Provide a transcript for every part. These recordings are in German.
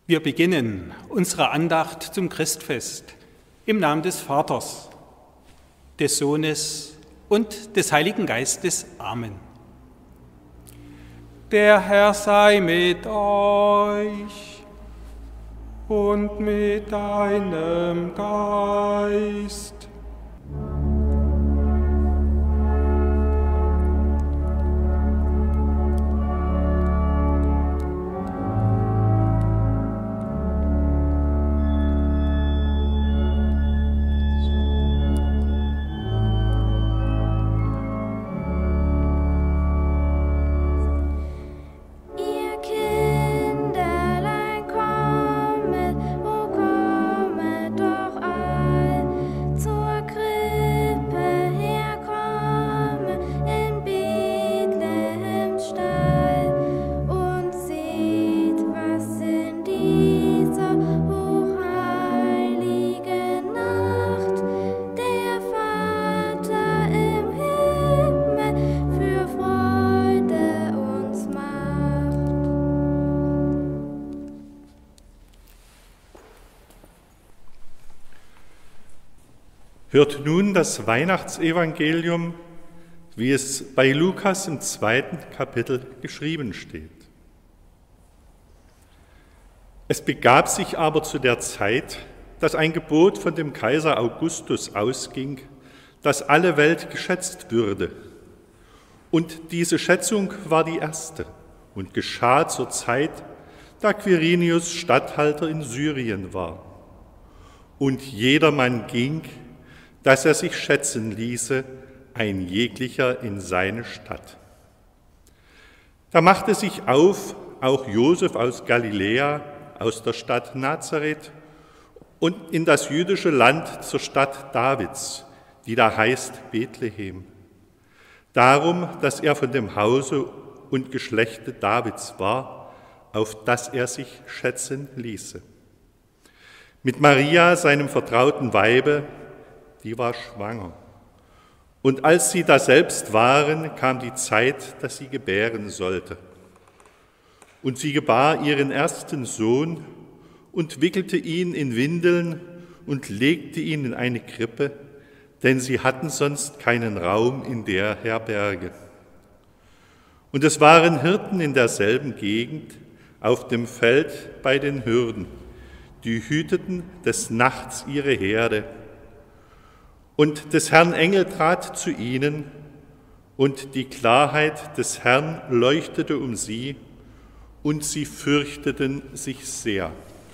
Wir beginnen unsere Andacht zum Christfest im Namen des Vaters, des Sohnes und des Heiligen Geistes. Amen. Der Herr sei mit euch und mit deinem Geist. Hört nun das Weihnachtsevangelium, wie es bei Lukas im 2. Kapitel geschrieben steht. Es begab sich aber zu der Zeit, dass ein Gebot von dem Kaiser Augustus ausging, dass alle Welt geschätzt würde. Und diese Schätzung war die erste und geschah zur Zeit, da Quirinius Statthalter in Syrien war. Und jedermann ging, dass er sich schätzen ließe, ein jeglicher in seine Stadt. Da machte sich auf auch Josef aus Galiläa, aus der Stadt Nazareth und in das jüdische Land zur Stadt Davids, die da heißt Bethlehem. Darum, dass er von dem Hause und Geschlechte Davids war, auf das er sich schätzen ließe. Mit Maria, seinem vertrauten Weibe, die war schwanger. Und als sie daselbst waren, kam die Zeit, dass sie gebären sollte. Und sie gebar ihren ersten Sohn und wickelte ihn in Windeln und legte ihn in eine Krippe, denn sie hatten sonst keinen Raum in der Herberge. Und es waren Hirten in derselben Gegend auf dem Feld bei den Hürden, die hüteten des Nachts ihre Herde. Und des Herrn Engel trat zu ihnen, und die Klarheit des Herrn leuchtete um sie, und sie fürchteten sich sehr.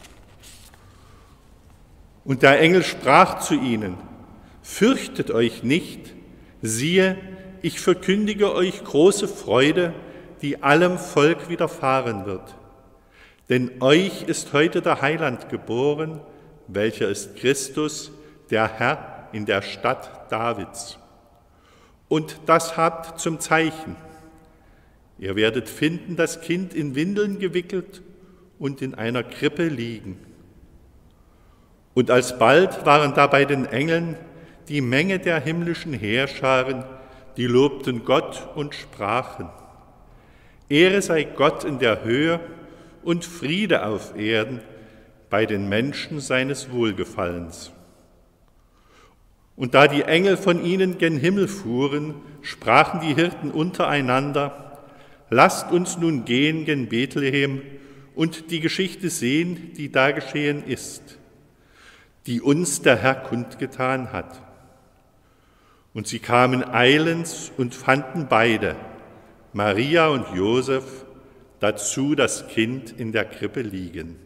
Und der Engel sprach zu ihnen: Fürchtet euch nicht, siehe, ich verkündige euch große Freude, die allem Volk widerfahren wird. Denn euch ist heute der Heiland geboren, welcher ist Christus, der Herr, in der Stadt Davids. Und das habt zum Zeichen. Ihr werdet finden, das Kind in Windeln gewickelt und in einer Krippe liegen. Und alsbald waren da bei den Engeln die Menge der himmlischen Heerscharen, die lobten Gott und sprachen: Ehre sei Gott in der Höhe und Friede auf Erden bei den Menschen seines Wohlgefallens. Und da die Engel von ihnen gen Himmel fuhren, sprachen die Hirten untereinander: Lasst uns nun gehen gen Bethlehem und die Geschichte sehen, die da geschehen ist, die uns der Herr kundgetan hat. Und sie kamen eilends und fanden beide, Maria und Josef, dazu das Kind in der Krippe liegen.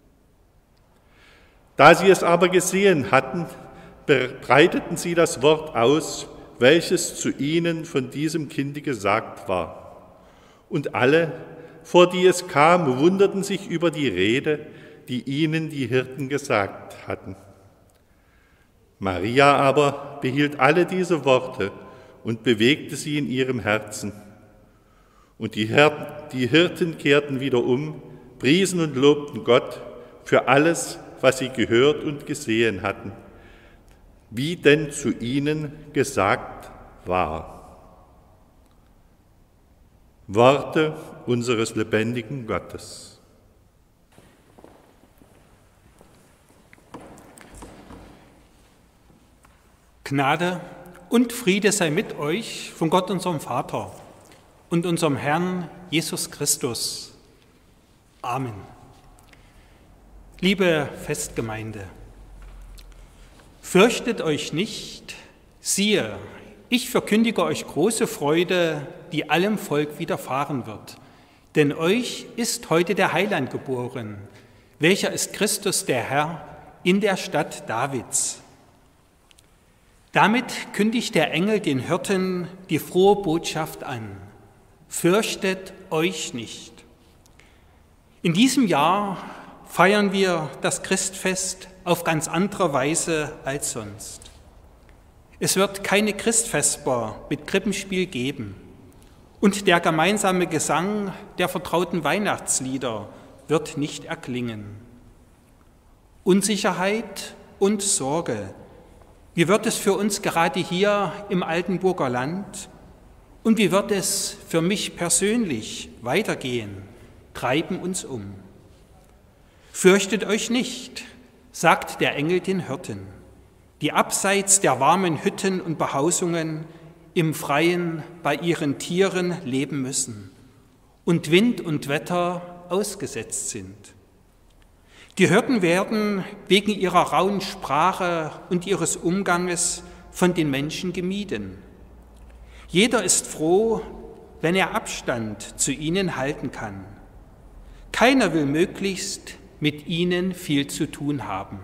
Da sie es aber gesehen hatten, breiteten sie das Wort aus, welches zu ihnen von diesem Kinde gesagt war. Und alle, vor die es kam, wunderten sich über die Rede, die ihnen die Hirten gesagt hatten. Maria aber behielt alle diese Worte und bewegte sie in ihrem Herzen. Und die Hirten kehrten wieder um, priesen und lobten Gott für alles, was sie gehört und gesehen hatten, wie denn zu ihnen gesagt war. Worte unseres lebendigen Gottes. Gnade und Friede sei mit euch von Gott, unserem Vater und unserem Herrn Jesus Christus. Amen. Liebe Festgemeinde, fürchtet euch nicht, siehe, ich verkündige euch große Freude, die allem Volk widerfahren wird. Denn euch ist heute der Heiland geboren, welcher ist Christus der Herr in der Stadt Davids. Damit kündigt der Engel den Hirten die frohe Botschaft an: Fürchtet euch nicht. In diesem Jahr feiern wir das Christfest auf ganz andere Weise als sonst. Es wird keine Christfesper mit Krippenspiel geben und der gemeinsame Gesang der vertrauten Weihnachtslieder wird nicht erklingen. Unsicherheit und Sorge, wie wird es für uns gerade hier im Altenburger Land und wie wird es für mich persönlich weitergehen, treiben uns um. Fürchtet euch nicht, sagt der Engel den Hirten, die abseits der warmen Hütten und Behausungen im Freien bei ihren Tieren leben müssen und Wind und Wetter ausgesetzt sind. Die Hirten werden wegen ihrer rauen Sprache und ihres Umganges von den Menschen gemieden. Jeder ist froh, wenn er Abstand zu ihnen halten kann. Keiner will möglichst mit ihnen viel zu tun haben.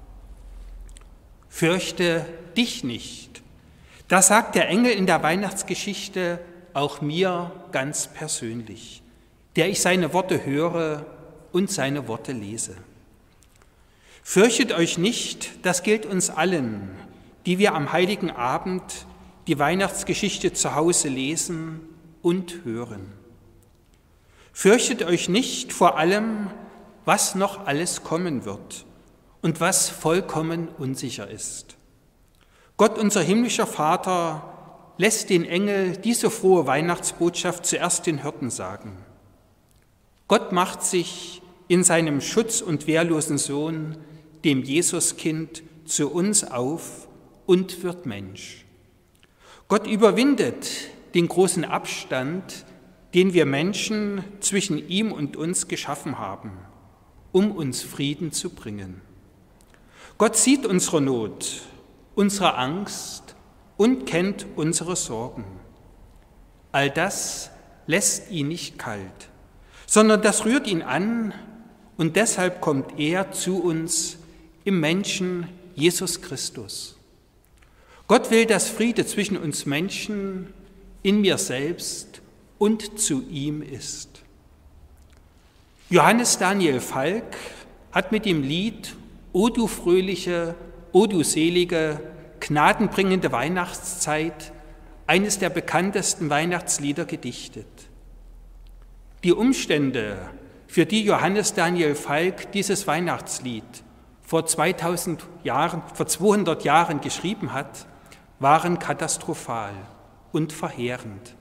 Fürchte dich nicht. Das sagt der Engel in der Weihnachtsgeschichte auch mir ganz persönlich, der ich seine Worte höre und seine Worte lese. Fürchtet euch nicht, das gilt uns allen, die wir am Heiligen Abend die Weihnachtsgeschichte zu Hause lesen und hören. Fürchtet euch nicht vor allem, was noch alles kommen wird und was vollkommen unsicher ist. Gott, unser himmlischer Vater, lässt den Engel diese frohe Weihnachtsbotschaft zuerst den Hirten sagen. Gott macht sich in seinem schutz- und wehrlosen Sohn, dem Jesuskind, zu uns auf und wird Mensch. Gott überwindet den großen Abstand, den wir Menschen zwischen ihm und uns geschaffen haben, um uns Frieden zu bringen. Gott sieht unsere Not, unsere Angst und kennt unsere Sorgen. All das lässt ihn nicht kalt, sondern das rührt ihn an und deshalb kommt er zu uns im Menschen Jesus Christus. Gott will, dass Friede zwischen uns Menschen, in mir selbst und zu ihm ist. Johannes Daniel Falk hat mit dem Lied O du fröhliche, o du selige, gnadenbringende Weihnachtszeit eines der bekanntesten Weihnachtslieder gedichtet. Die Umstände, für die Johannes Daniel Falk dieses Weihnachtslied vor 200 Jahren geschrieben hat, waren katastrophal und verheerend.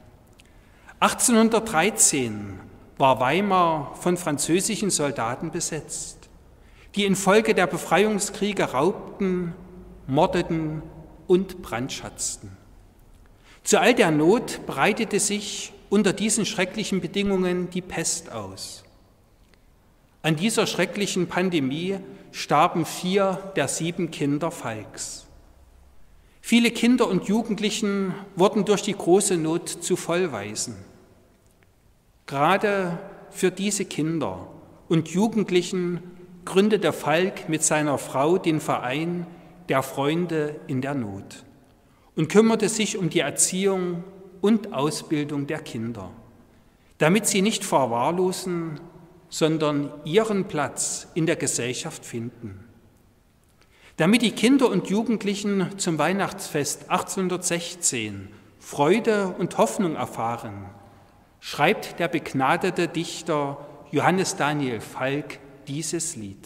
1813 war Weimar von französischen Soldaten besetzt, die infolge der Befreiungskriege raubten, mordeten und brandschatzten. Zu all der Not breitete sich unter diesen schrecklichen Bedingungen die Pest aus. An dieser schrecklichen Pandemie starben 4 der 7 Kinder Falks. Viele Kinder und Jugendlichen wurden durch die große Not zu Vollwaisen. Gerade für diese Kinder und Jugendlichen gründete Falk mit seiner Frau den Verein der Freunde in der Not und kümmerte sich um die Erziehung und Ausbildung der Kinder, damit sie nicht verwahrlosen, sondern ihren Platz in der Gesellschaft finden. Damit die Kinder und Jugendlichen zum Weihnachtsfest 1816 Freude und Hoffnung erfahren, schreibt der begnadete Dichter Johannes Daniel Falk dieses Lied.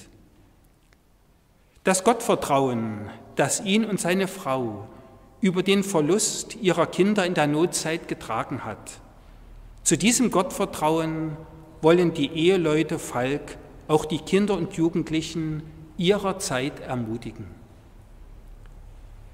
Das Gottvertrauen, das ihn und seine Frau über den Verlust ihrer Kinder in der Notzeit getragen hat, zu diesem Gottvertrauen wollen die Eheleute Falk auch die Kinder und Jugendlichen ihrer Zeit ermutigen.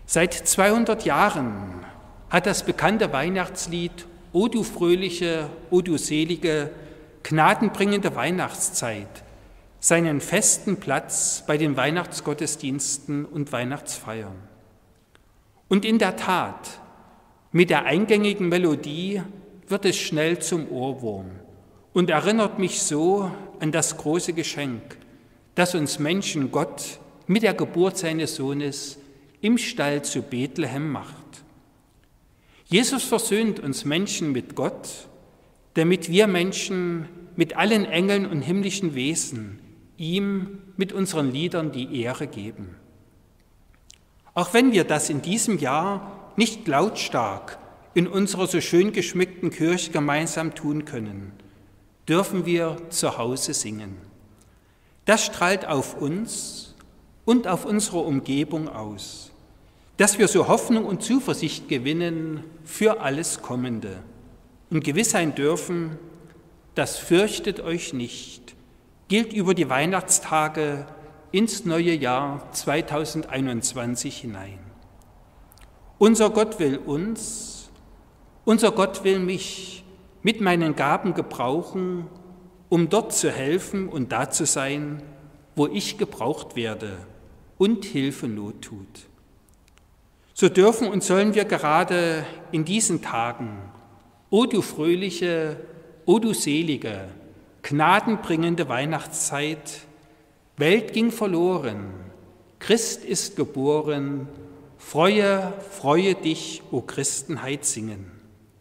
Seit 200 Jahren hat das bekannte Weihnachtslied O du fröhliche, o du selige, gnadenbringende Weihnachtszeit seinen festen Platz bei den Weihnachtsgottesdiensten und Weihnachtsfeiern. Und in der Tat, mit der eingängigen Melodie wird es schnell zum Ohrwurm und erinnert mich so an das große Geschenk, das uns Menschen Gott mit der Geburt seines Sohnes im Stall zu Bethlehem macht. Jesus versöhnt uns Menschen mit Gott, damit wir Menschen mit allen Engeln und himmlischen Wesen ihm mit unseren Liedern die Ehre geben. Auch wenn wir das in diesem Jahr nicht lautstark in unserer so schön geschmückten Kirche gemeinsam tun können, dürfen wir zu Hause singen. Das strahlt auf uns und auf unsere Umgebung aus, dass wir so Hoffnung und Zuversicht gewinnen für alles Kommende und gewiss sein dürfen, das fürchtet euch nicht, gilt über die Weihnachtstage ins neue Jahr 2021 hinein. Unser Gott will uns, unser Gott will mich mit meinen Gaben gebrauchen, um dort zu helfen und da zu sein, wo ich gebraucht werde und Hilfe Not tut. So dürfen und sollen wir gerade in diesen Tagen, o du fröhliche, o du selige, gnadenbringende Weihnachtszeit, Welt ging verloren, Christ ist geboren, freue, freue dich, o Christenheit, singen.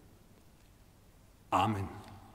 Amen.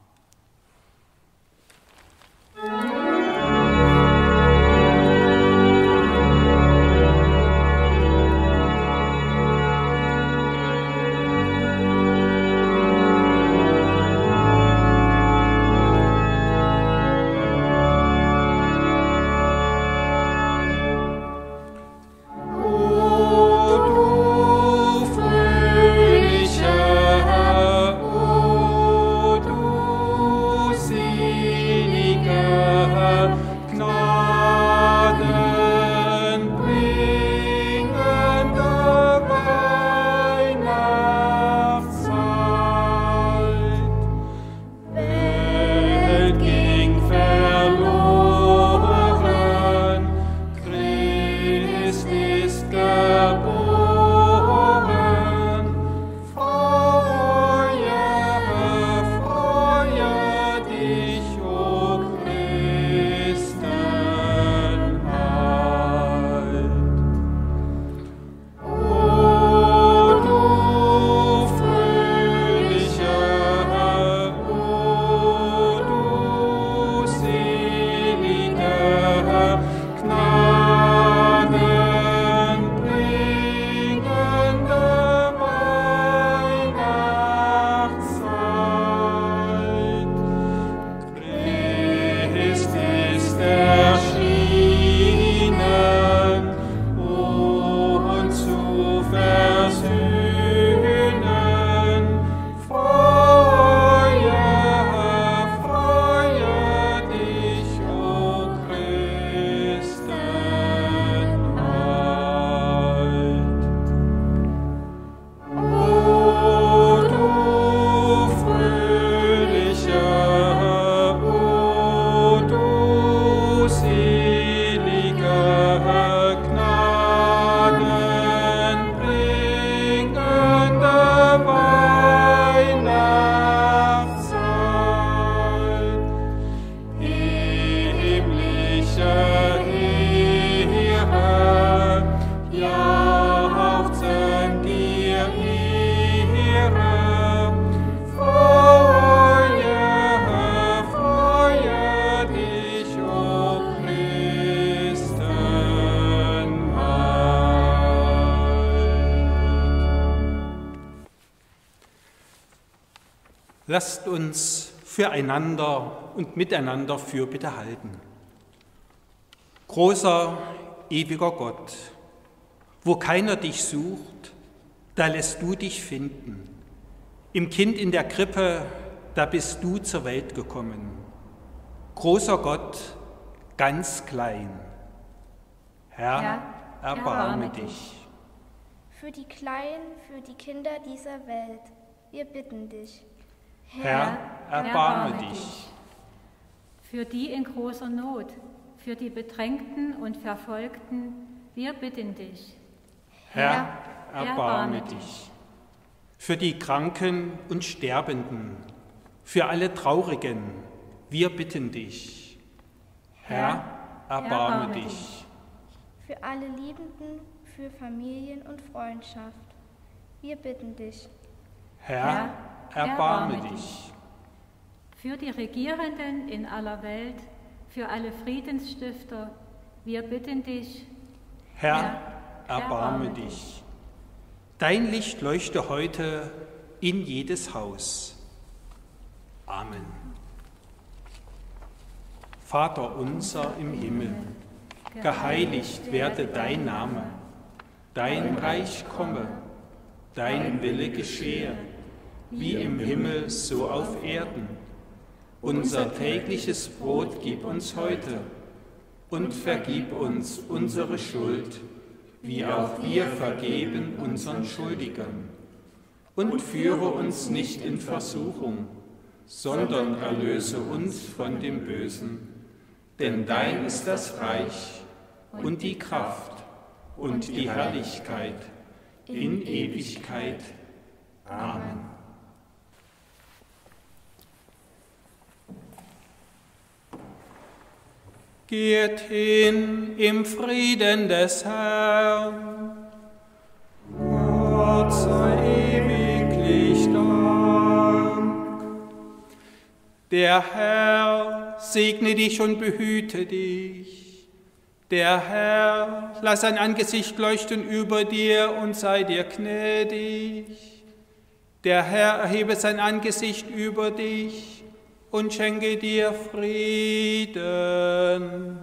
Lasst uns füreinander und miteinander Fürbitte halten. Großer, ewiger Gott, wo keiner dich sucht, da lässt du dich finden. Im Kind in der Krippe, da bist du zur Welt gekommen. Großer Gott, ganz klein. Herr, erbarme dich. für die Kleinen, für die Kinder dieser Welt. Wir bitten dich. Herr, erbarme dich. Für die in großer Not, für die Bedrängten und Verfolgten, wir bitten dich. Herr, erbarme dich. Für die Kranken und Sterbenden, für alle Traurigen, wir bitten dich. Herr, erbarme dich. Für alle Liebenden, für Familien und Freundschaft, wir bitten dich. Herr, erbarme dich. Für die Regierenden in aller Welt, für alle Friedensstifter, wir bitten dich. Herr, erbarme dich. Dein Licht leuchte heute in jedes Haus. Amen. Vater unser im Himmel, geheiligt werde dein Name, dein Reich komme, dein Wille geschehe, wie im Himmel so auf Erden. Unser tägliches Brot gib uns heute und vergib uns unsere Schuld, wie auch wir vergeben unseren Schuldigern. Und führe uns nicht in Versuchung, sondern erlöse uns von dem Bösen. Denn dein ist das Reich und die Kraft und die Herrlichkeit in Ewigkeit. Amen. Geht hin im Frieden des Herrn. Gott sei ewiglich Dank. Der Herr segne dich und behüte dich. Der Herr lass sein Angesicht leuchten über dir und sei dir gnädig. Der Herr erhebe sein Angesicht über dich und schenke dir Frieden.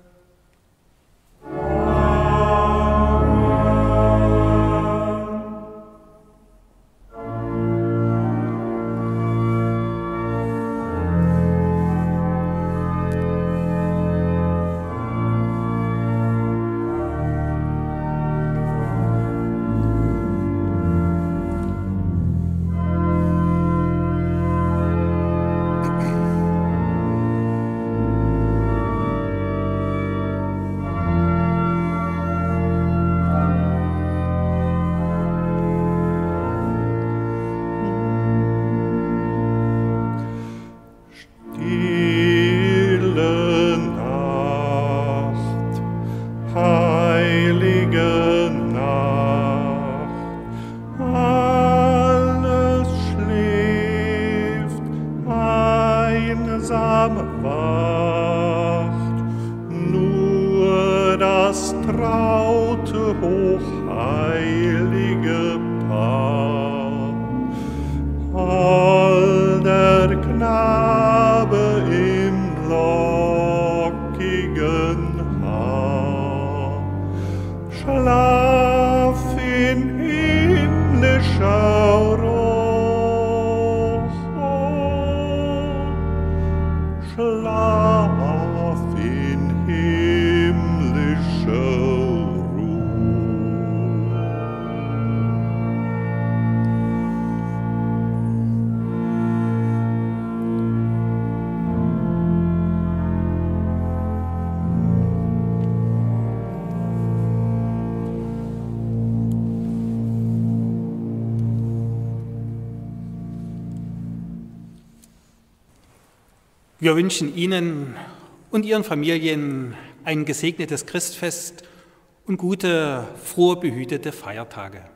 Wir wünschen Ihnen und Ihren Familien ein gesegnetes Christfest und gute, frohe, behütete Feiertage.